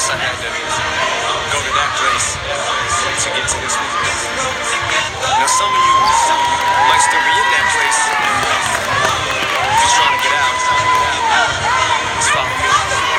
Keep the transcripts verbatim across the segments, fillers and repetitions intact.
guess I had to go to that place to get to this movement. Now some of you might still be in that place, just trying to get out. Just follow me.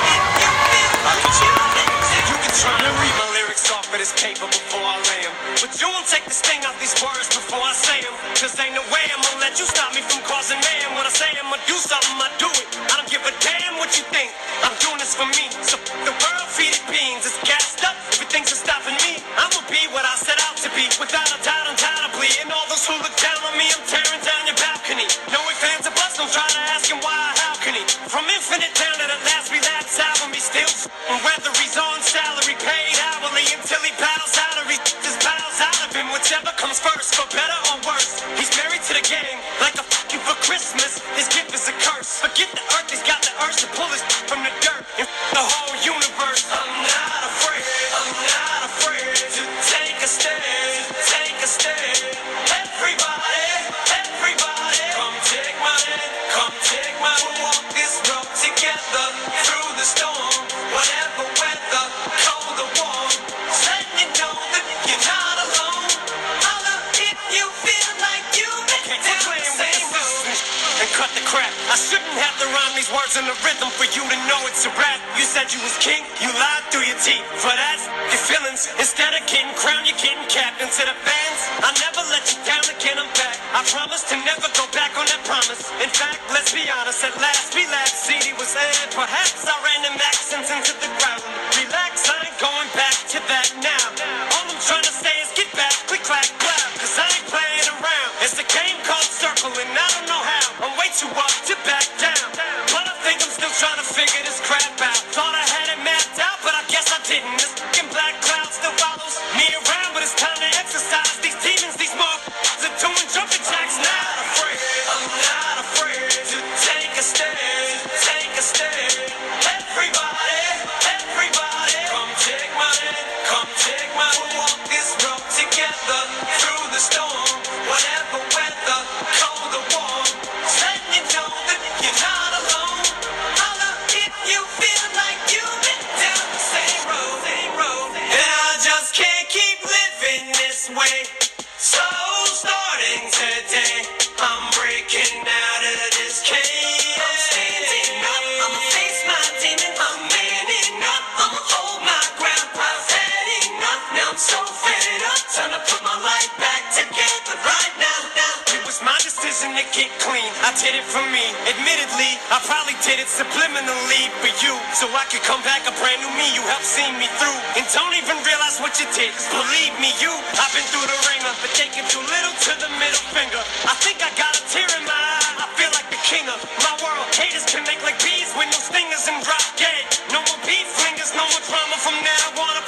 I'll get you. You can try to read my lyrics off of this paper before I lay them, but you won't take the sting out these words before I say them. Cause ain't no way I'm gonna let you stop me from causing mayhem. When I say I'm gonna do something, I do it. I don't give a damn what you think. I'm doing this for me. So the world feed it beans. It's gassed up. Everything's stopping me. I'ma be what I set out to be. Without a doubt, undoubtedly. And all those who look down on me, I'm tearing down your balcony. No ifs, ands, or buts. Don't try to ask him why or how can he. From infinite down to the last relapse album, he still f***ing whether he's on salary, paid hourly, until he bows out or he just bows out of him. Whichever comes first, for better or worse. He's married to the game, like a f*** you for Christmas. His gift is a curse. Forget the earth, he's got the urge to pull his from the dirt and f*** the whole universe. I'm not afraid, I'm not afraid to take a stand, take a stand. Everybody, everybody, come take my hand, come take my hand. We'll walk this road together through the storm, whatever weather, cold or warm. Just letting you know that you're not alone. Holla if you feel like you've been down the same road. And cut the crap. I shouldn't have to rhyme these words in the rhythm for you to know it's a rap. You said you was king, you lied through your teeth. For that, your feelings. Instead of getting crowned, you're getting capped. And to the fans, I never let you down again, I'm back. I promise to never go back on that promise. In fact, let's be honest, at last we laughed. C D was aired. Perhaps I ran them accents into the ground. Relax, I ain't going back to that now. All I'm trying to say is get back, click, clack, clap. Cause I ain't playing around. It's a game called Circle and I don't know how. I'm way too up to back down. But I think I'm still trying to figure this crap out. Thought I had it mapped out, but I guess I didn't. This fucking black cloud still follows me around, but it's time to exercise these demons, these motherfuckers are doing jumping jacks now. I'm not afraid, I'm not afraid to take a stand, take a stand. Everybody, everybody, come take my hand, come take my hand. We'll walk this road together through the storm, whatever weather, cold or warm. Just letting you know that you're not alone. Holla if you feel like you've been down the same road, same road. And I just can't keep living this way. So starting today, I'm breaking out of this cage. I'm standing up, I'ma face my demon. I'm manning up, I'ma hold my ground. I've had enough, now I'm so fed up. Time to put my life back together right now, now. It was my decision to get clean, I did it for me. Admittedly, I probably did it subliminally for you, so I could come back a brand new me. You helped see me through, and don't even realize what you did. Believe me, you, I've been through the ringer, but taking too little to the middle finger. I think I got a tear in my eye, I feel like the king of my world. Haters connect like bees with no stingers and drop dead. No more beef flingers, no more drama from now on.